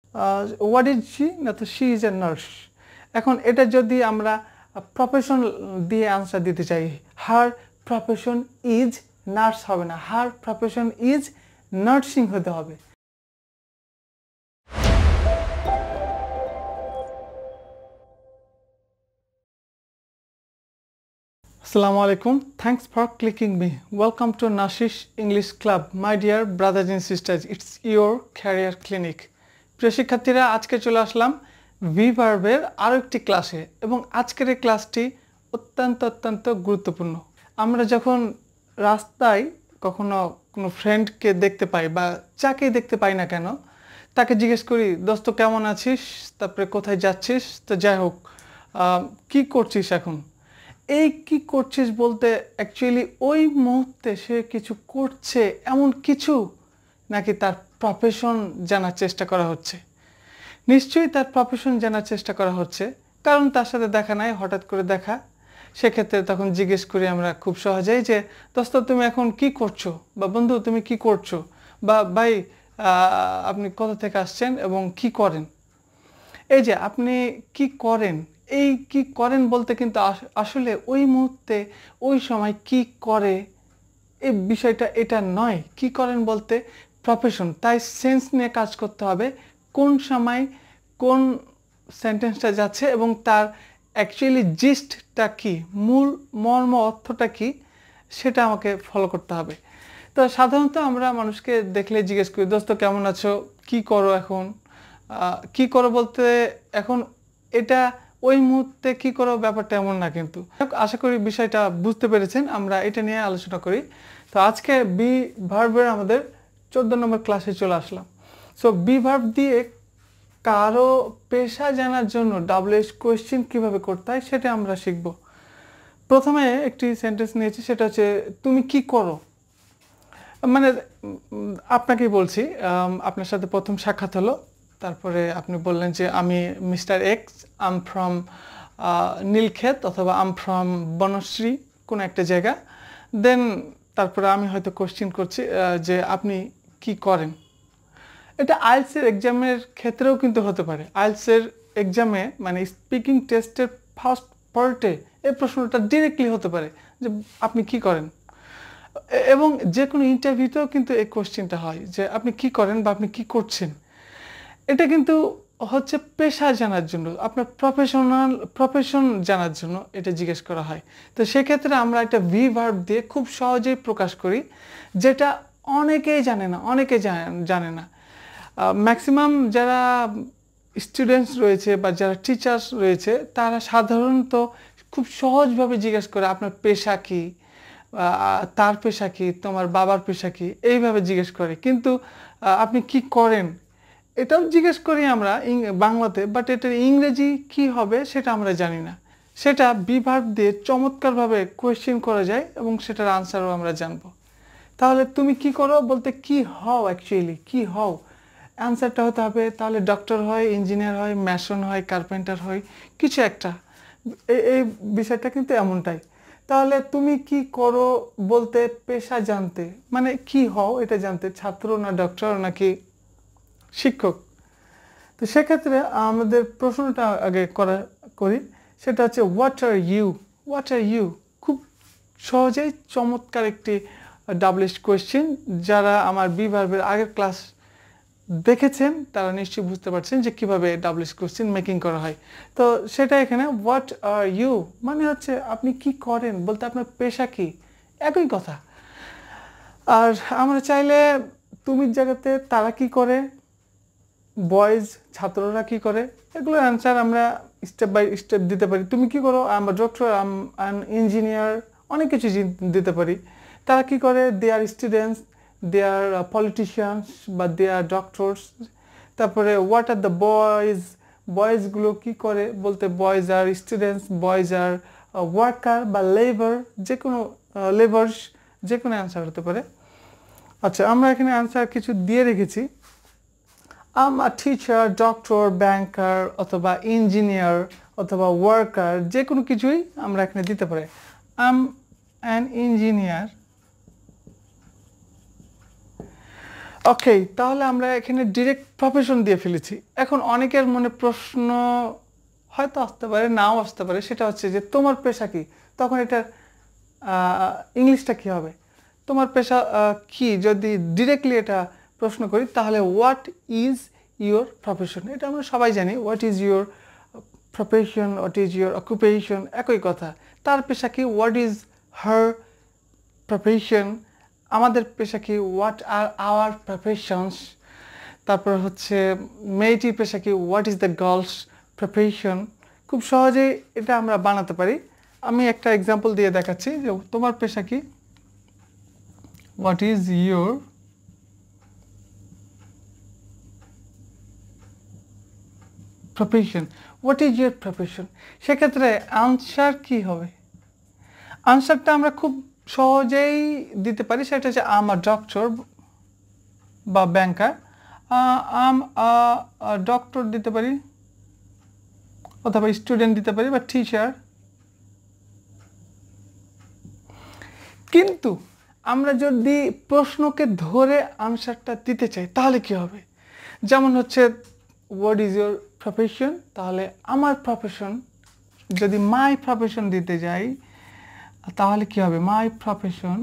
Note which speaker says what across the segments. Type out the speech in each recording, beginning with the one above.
Speaker 1: What is she, না তো she is a nurse. এখন এটা যদি আমরা প্রফেশন দিয়ে আনসার দিতে চাই, হার প্রফেশন ইজ নার্স হবে না, হার প্রফেশন ইজ নার্সিং হতে হবে। Assalamu alaikum. Thanks for clicking me. Welcome to Nashish English Club. My dear brothers and sisters, it's your career clinic. প্রিয় শিক্ষার্থীরা, আজকে চলে আসলাম ভি ভার্বের আরও একটি ক্লাসে এবং আজকের এই ক্লাসটি অত্যন্ত গুরুত্বপূর্ণ। আমরা যখন রাস্তায় কখনো কোনো ফ্রেন্ডকে দেখতে পাই বা যাকেই দেখতে পাই না কেন, তাকে জিজ্ঞেস করি, দোস্ত কেমন আছিস, তারপরে কোথায় যাচ্ছিস, তো যাই হোক কী করছিস এখন। এই কি করছিস বলতে অ্যাকচুয়ালি ওই মুহূর্তে সে কিছু করছে এমন কিছু, নাকি তার প্রফেশন জানার চেষ্টা করা হচ্ছে। নিশ্চয়ই তার প্রফেশন জানার চেষ্টা করা হচ্ছে, কারণ তার সাথে দেখা নাই, হঠাৎ করে দেখা। সেক্ষেত্রে তখন জিজ্ঞেস করি আমরা খুব সহজেই যে দোস্ত তুমি এখন কি করছো, বা বন্ধু তুমি কি করছো, বা ভাই আপনি কোথা থেকে আসছেন এবং কি করেন। এই যে আপনি কি করেন, এই কি করেন বলতে কিন্তু আসলে ওই মুহূর্তে ওই সময় কি করে এই বিষয়টা এটা নয়। কি করেন বলতে প্রফেশন, তাই সেন্স নিয়ে কাজ করতে হবে, কোন সময় কোন সেন্টেন্সটা যাচ্ছে এবং তার অ্যাকচুয়ালি জিস্টটা কি, মূল মর্ম অর্থটা কি, সেটা আমাকে ফলো করতে হবে। তো সাধারণত আমরা মানুষকে দেখলে জিজ্ঞেস করি, দোস্ত কেমন আছো, কি করো এখন। কি করো বলতে এখন এটা ওই মুহূর্তে কি করো ব্যাপারটা এমন না, কিন্তু আশা করি বিষয়টা বুঝতে পেরেছেন। আমরা এটা নিয়ে আলোচনা করি। তো আজকে বি ভার্বের আমাদের 14 নম্বর ক্লাসে চলে আসলাম। সো বি ভার্ব দিয়ে কারো পেশা জানার জন্য ডাব্লিউএইচ কোয়েশ্চেন কীভাবে করতে হয় সেটা আমরা শিখব। প্রথমে একটি সেন্টেন্স নিয়েছি, সেটা হচ্ছে তুমি কি করো। মানে আপনাকেই বলছি, আপনার সাথে প্রথম সাক্ষাৎ হলো, তারপরে আপনি বললেন যে আমি mister X, I'm from Nilkhet অথবা আম ফ্রম বনশ্রী, কোনো একটা জায়গা। দেন তারপরে আমি হয়তো কোশ্চেন করছি যে আপনি কি করেন। এটা আইএলটিএস এক্সামের ক্ষেত্রেও কিন্তু হতে পারে। আইএলটিএস এক্সামে মানে স্পিকিং টেস্টের ফার্স্ট পার্টে এই প্রশ্নটা ডিরেক্টলি হতে পারে যে আপনি কি করেন, এবং যে কোনো ইন্টারভিউতেও কিন্তু এই কোশ্চেনটা হয় যে আপনি কি করেন বা আপনি কি করছেন। এটা কিন্তু হচ্ছে পেশা জানার জন্য, আপনার প্রফেশন জানার জন্য এটা জিজ্ঞেস করা হয়। তো সেক্ষেত্রে আমরা একটা ভি ভার্ব দিয়ে খুব সহজেই প্রকাশ করি, যেটা অনেকেই জানে না। ম্যাক্সিমাম যারা স্টুডেন্টস রয়েছে বা যারা টিচার্স রয়েছে, তারা সাধারণত খুব সহজভাবে জিজ্ঞেস করে আপনার পেশা কী, তার পেশা কী, তোমার বাবার পেশা কী, এইভাবে জিজ্ঞেস করে। কিন্তু আপনি কি করেন এটাও জিজ্ঞেস করি আমরা বাংলাতে, বাট এটার ইংরেজি কি হবে সেটা আমরা জানি না। সেটা বি ভার্ব দিয়ে চমৎকারভাবে কোয়েশ্চেন করা যায় এবং সেটার আনসারও আমরা জানব। তাহলে তুমি কি করো বলতে কি হও, অ্যাকচুয়ালি কি হও, অ্যান্সারটা হতে হবে তাহলে ডক্টর হয়, ইঞ্জিনিয়ার হয়, ম্যাসন হয়, কার্পেন্টার হয়, কিছু একটা। এই বিষয়টা কিন্তু এমনটাই। তাহলে তুমি কি করো বলতে পেশা জানতে, মানে কি হও এটা জানতে, ছাত্র না ডক্টর নাকি শিক্ষক। তো সেক্ষেত্রে আমাদের প্রশ্নটা আগে করি, সেটা হচ্ছে হোয়াট আর ইউ। খুব সহজেই চমৎকার একটি ডাব্লিউএইচ কোয়েশ্চেন। যারা আমার বি ভার্বের আগের ক্লাস দেখেছেন তারা নিশ্চয়ই বুঝতে পারছেন যে কীভাবে ডাব্লিউএইচ কোয়েশ্চেন মেকিং করা হয়। তো সেটা এখানে হোয়াট আর ইউ মানে হচ্ছে আপনি কি করেন বলতে আপনার পেশা কি, একই কথা। আর আমরা চাইলে তুমির জায়গাতে তারা কি করে, বয়েজ ছাত্ররা কি করে, এগুলোর অ্যান্সার আমরা স্টেপ বাই স্টেপ দিতে পারি। তুমি কি করো, আম ডক্টর, আম ইঞ্জিনিয়ার, অনেক কিছু দিতে পারি। তারা কি করে, দে আর স্টুডেন্টস, দে আর পলিটিশিয়ানস বা দে আর ডক্টরস। তারপরে হোয়াট আর দ্য বয়েজগুলো কি করে বলতে boys are students, boys are worker বা লেবার, যে কোনো লেবার্স, যে কোনো অ্যান্সার হতে পারে। আচ্ছা, আমরা এখানে অ্যান্সার কিছু দিয়ে রেখেছি। আম আ টিচার, ডক্টর, ব্যাংকার অথবা ইঞ্জিনিয়ার অথবা ওয়ার্কার, যে কোনো কিছুই আমরা এখানে দিতে পারি। আম অ্যান ইঞ্জিনিয়ার ওকে, তাহলে আমরা এখানে ডিরেক্ট প্রফেশন দিয়ে ফেলেছি। এখন অনেকের মনে প্রশ্ন হয়তো আসতে পারে, নাও আসতে পারে, সেটা হচ্ছে যে তোমার পেশা কি? তখন এটার ইংলিশটা কি হবে? তোমার পেশা কি? যদি ডিরেক্টলি এটা প্রশ্ন করি তাহলে হোয়াট ইজ ইউর প্রফেশন, এটা আমরা সবাই জানি। What is your profession, what is your occupation, একই কথা। তার পেশা কি? What is her profession. আমাদের পেশা কি? What are our professions. তারপর হচ্ছে মেয়েটির পেশা কি? What is the girl's profession. খুব সহজেই এটা আমরা বানাতে পারি। আমি একটা এক্সাম্পল দিয়ে দেখাচ্ছি যে তোমার পেশা কি? What is your profession, what is your profession. সেক্ষেত্রে আনসার কি হবে? আনসারটা আমরা খুব সহজেই দিতে পারি, সেটা হচ্ছে আম আ ডক্টর বা ব্যাংকার। আম ডক্টর দিতে পারি, অথবা স্টুডেন্ট দিতে পারি, বা টিচার। কিন্তু আমরা যদি প্রশ্নকে ধরে আনসারটা দিতে চাই তাহলে কি হবে? যেমন হচ্ছে হোয়াট ইজ ইউর প্রফেশন, তাহলে আমার প্রফেশন। যদি মাই প্রফেশন দিতে যাই তাহলে কি হবে? My profession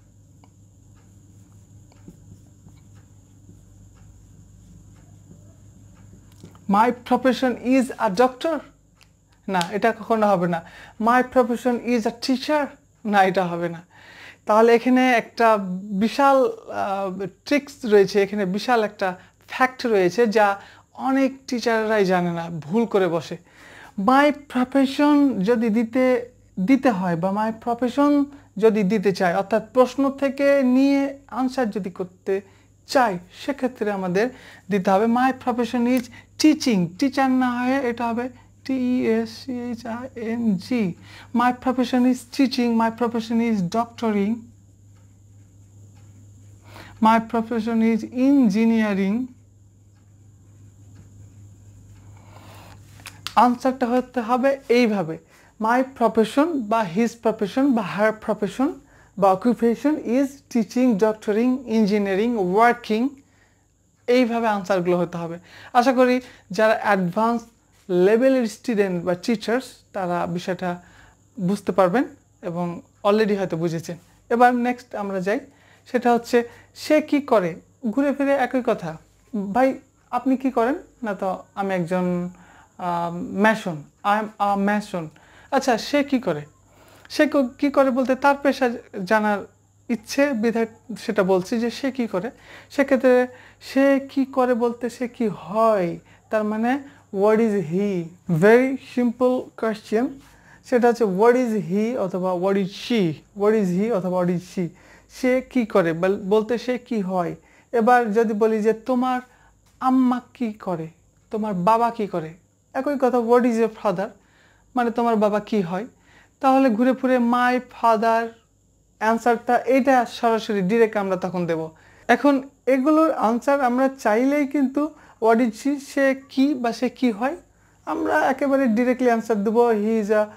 Speaker 1: my profession is a doctor, না, এটা কখনো হবে না। My profession is a teacher, না, এটা হবে না। তাহলে এখানে একটা বিশাল ট্রিক্স রয়েছে, এখানে বিশাল একটা ফ্যাক্ট রয়েছে যা অনেক টিচাররাই জানে না, ভুল করে বসে। মাই প্রফেশন যদি দিতে হয়, বা মাই প্রফেশন যদি দিতে চাই, অর্থাৎ প্রশ্ন থেকে নিয়ে আনসার যদি করতে চাই, সেক্ষেত্রে আমাদের দিতে হবে my profession is teaching. Teacher না হয়ে এটা হবে TECHING. My profession is teaching. My profession is doctoring. My profession is engineering. আনসারটা হতে হবে এইভাবে, মাই প্রফেশন বা হিজ প্রফেশন বা হার প্রফেশন বা occupation is teaching, doctoring, engineering, working. এইভাবে আনসারগুলো হতে হবে। আশা করি যারা অ্যাডভান্স লেভেলের স্টুডেন্ট বা টিচার্স তারা বিষয়টা বুঝতে পারবেন এবং অলরেডি হয়তো বুঝেছেন। এবার নেক্সট আমরা যাই, সেটা হচ্ছে সে কি করে। ঘুরে ফিরে একই কথা। ভাই আপনি কি করেন? না তো আমি একজন mason, I am a mason. আচ্ছা, সে কি করে? সে কি করে বলতে তার পেশা জানার ইচ্ছে বিধায় সেটা বলছি যে সে কি করে। সেক্ষেত্রে সে কি করে বলতে সে কি হয়, তার মানে what is he. Very simple question, সেটা হচ্ছে হোয়াট ইজ হি অথবা what is she. What is he অথবা হোয়াট ইজ শি। সে কি করে বলতে সে কি হয়। এবার যদি বলি যে তোমার আম্মা কি করে, তোমার বাবা কি করে, একই কথা, হোয়াট ইজ ইউর ফাদার, মানে তোমার বাবা কি হয়। তাহলে ঘুরে ফিরে মাই ফাদার, অ্যান্সারটা এটা সরাসরি ডিরেক্ট আমরা তখন দেব। এখন এগুলোর আনসার আমরা চাইলেই কিন্তু হোয়াট ইজ শি, সে কি বা সে কি হয়, আমরা একেবারে ডিরেক্টলি অ্যান্সার দেবো হি ইজ আ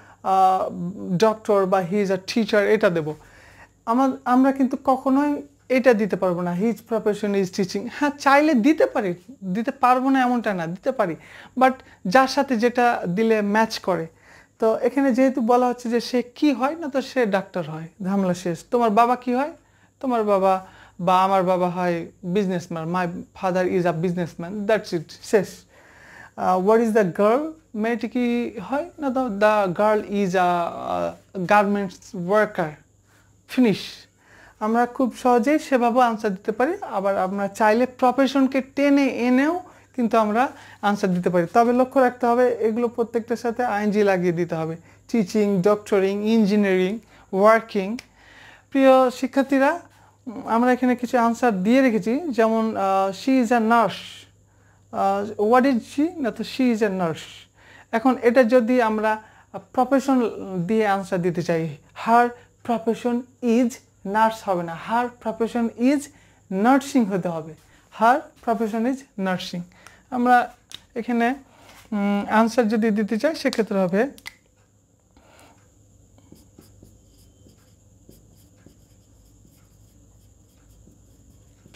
Speaker 1: ডক্টর বা হি ইজ আ টিচার, এটা দেব। আমরা কিন্তু কখনোই এটা দিতে পারবো না, হিজ প্রফেশন ইজ টিচিং। হ্যাঁ, চাইলে দিতে পারি, দিতে পারবো না এমনটা না, দিতে পারি, বাট যার সাথে যেটা দিলে ম্যাচ করে। তো এখানে যেহেতু বলা হচ্ছে যে সে কি হয়, না তো সে ডাক্তার হয়, ঝামেলা শেষ। তোমার বাবা কি হয়? তোমার বাবা বা আমার বাবা হয় businessman, my father is a businessman, that's it, শেষ। হোয়াট ইজ দ্য গার্ল, মেয়েটি কি হয়? না তো the girl is a garments worker, finish. আমরা খুব সহজেই সেভাবে আনসার দিতে পারি। আবার আমরা চাইলে প্রফেশনকে টেনে এনেও কিন্তু আমরা আনসার দিতে পারি, তবে লক্ষ্য রাখতে হবে এগুলো প্রত্যেকটার সাথে আইএনজি লাগিয়ে দিতে হবে। Teaching, doctoring, engineering, working. প্রিয় শিক্ষার্থীরা, আমরা এখানে কিছু আনসার দিয়ে রেখেছি, যেমন she is a nurse. What is she, না তো শি ইজ এ নার্স। এখন এটা যদি আমরা প্রফেশন দিয়ে আনসার দিতে চাই, হার প্রফেশন ইজ নার্স হবে না, হার প্রফেশন ইজ নার্সিং হতে হবে। Her profession is nursing. আমরা এখানে আনসার যদি দিতে চাই সেক্ষেত্রে হবে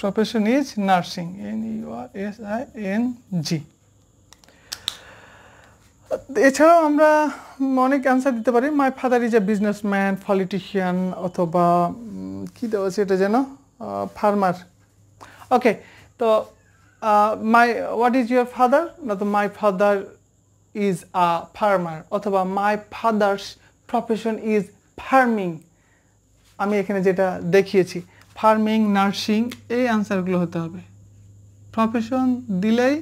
Speaker 1: profession is nursing, NURSING। এছাড়াও আমরা অনেক অ্যান্সার দিতে পারি। My father is a businessman, politician, অথবা কি দেওয়া আছে এটা যেন, ফার্মার। ওকে, তো my what is your father, না তো my father is a farmer, অথবা my father's profession is farming. আমি এখানে যেটা দেখিয়েছি ফার্মিং, নার্সিং, এই অ্যান্সারগুলো হতে হবে। প্রফেশন দিলেই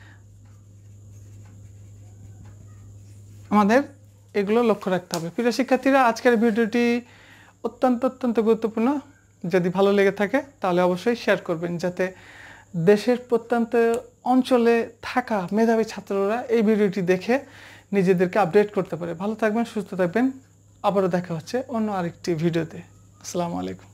Speaker 1: আমাদের এগুলো লক্ষ্য রাখতে হবে। প্রিয় শিক্ষার্থীরা, আজকের ভিডিওটি অত্যন্ত গুরুত্বপূর্ণ। যদি ভালো লেগে থাকে তাহলে অবশ্যই শেয়ার করবেন, যাতে দেশের প্রত্যন্ত অঞ্চলে থাকা মেধাবী ছাত্ররা এই ভিডিওটি দেখে নিজেদেরকে আপডেট করতে পারে। ভালো থাকবেন, সুস্থ থাকবেন। আবারও দেখা হচ্ছে অন্য আরেকটি ভিডিওতে। আসসালামু আলাইকুম।